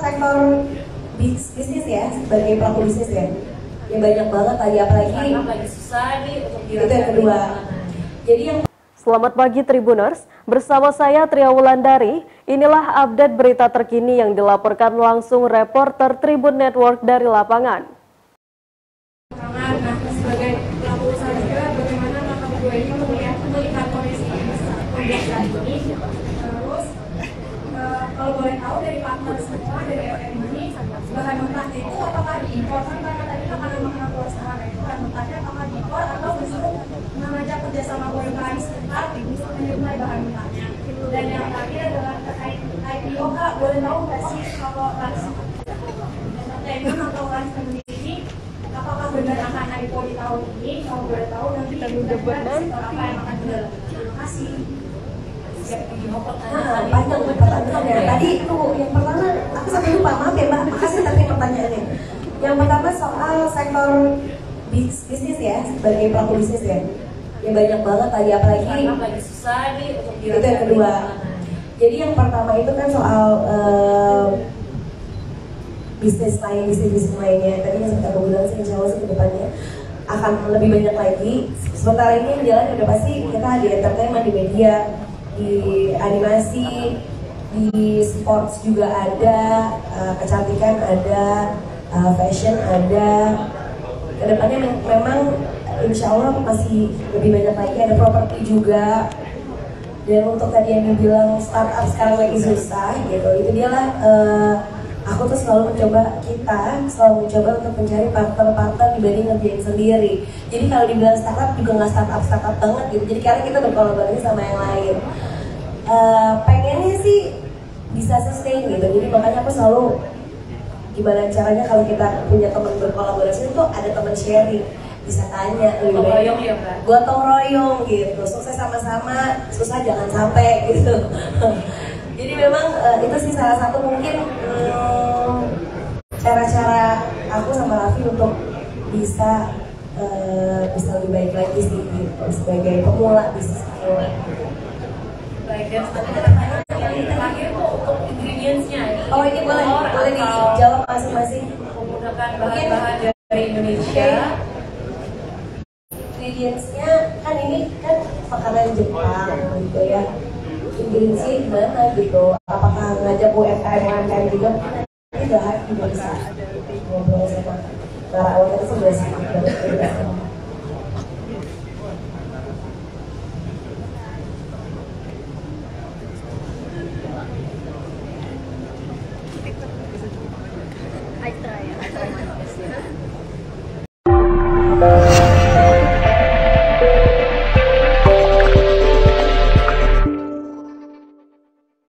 sektor bisnis ya, sebagai pelaku bisnis ya banyak banget lagi susah nih untuk itu yang kedua. Jadi yang Selamat pagi Tribuners, bersama saya Tria Wulandari. Inilah update berita terkini yang dilaporkan langsung reporter Tribun Network dari lapangan. Nah, sebagai pelaku usaha juga, bagaimana langkah gue ini melihat kondisi saat ini. Terus, kalau boleh tahu dari partner semua, dari FM ini, bahan mentahnya itu apakah diimpor? Karena tadi makanan keluarga itu bahan mentahnya apakah diimpor atau justru mengajak kerjasama UMKM sekitar untuk menyuplai bahan mentahnya. Dan yang terakhir adalah terkait IPO, Kak, boleh tahu nggak sih kalau Tenun atau Lans ini apakah benar akan IPO di tahun ini? Kalau boleh tahu nanti kita sektor apa yang akan dilakukan? Terima kasih. panjang pertanyaannya. Tadi itu yang pertama aku sampai lupa, maaf ya Mbak, makasih tapi pertanyaannya. Yang pertama soal sektor bisnis ya, sebagai pelaku bisnis ya banyak banget lagi susah nih untuk itu yang kedua. Jadi yang pertama itu kan soal bisnis lainnya. Tadi yang seperti aku bilang sih, insya Allah sih kedepannya akan lebih banyak lagi. Sementara ini yang jalan udah pasti kita di entertainment, di media, di animasi, di sports juga ada, kecantikan ada, fashion ada. Kedepannya memang insya Allah masih lebih banyak lagi, ada properti juga. Dan untuk tadi yang dibilang startup sekarang lagi susah gitu, itu dia lah. Aku tuh kita selalu mencoba untuk mencari partner-partner dibanding ngerjain sendiri. Jadi kalau dibilang startup juga nggak startup banget gitu. Jadi karena kita berkolaborasi sama yang lain. Pengennya sih bisa sustain gitu. Jadi makanya aku selalu gimana caranya kalau kita punya teman berkolaborasi itu ada teman sharing, bisa tanya lebih baik gotong royong gitu, sukses sama-sama, susah jangan sampai gitu. Jadi memang itu sih salah satu mungkin cara-cara aku sama Raffi untuk bisa lebih baik lagi sih gitu, sebagai pemula bisnis pemula. Baik, dan selanjutnya yang terakhir tuh untuk ingredients-nya. Oh ini boleh dijawab masing-masing. Menggunakan bahan-bahan dari Indonesia. Ingredients-nya kan ini kan makanan Jepang gitu ya. Ingredients-nya gimana gitu? Apakah ngajak UMKM juga? Ini juga bisa ngobrol sama Narawat itu sudah sangat banget. I try.